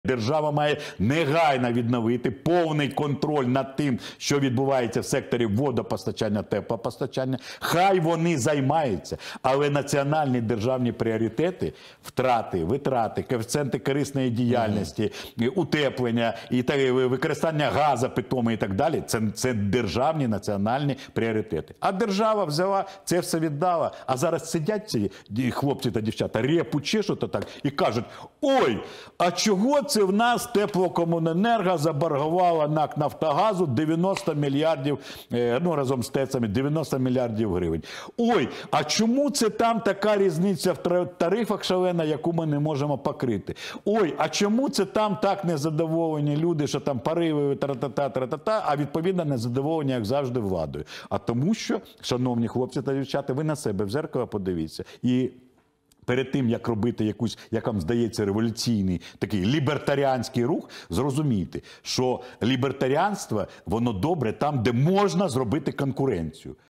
Держава має негайно відновити повний контроль над тим, що відбувається в секторі водопостачання, теплопостачання. Хай вони займаються, але національні державні пріоритети, втрати, витрати, коефіцієнти корисної діяльності, утеплення, використання газу питоми і так далі, це державні національні пріоритети. А держава взяла, це все віддала, а зараз сидять ці хлопці та дівчата, репу чешуть так і кажуть: ой, а чого це в нас Теплокомуненерго заборгувала НАК Нафтогазу 90 мільярдів, ну разом з ТЕЦами, 90 мільярдів гривень. Ой, а чому це там така різниця в тарифах шалена, яку ми не можемо покрити? Ой, а чому це там так незадоволені люди, що там пориви, тра-та-та, а відповідно незадоволені, як завжди, владою? А тому що, шановні хлопці та дівчата, ви на себе в зеркало подивіться і перед тим, як робити якусь, як вам здається, революційний такий лібертаріанський рух, зрозумійте, що лібертаріанство, воно добре там, де можна зробити конкуренцію.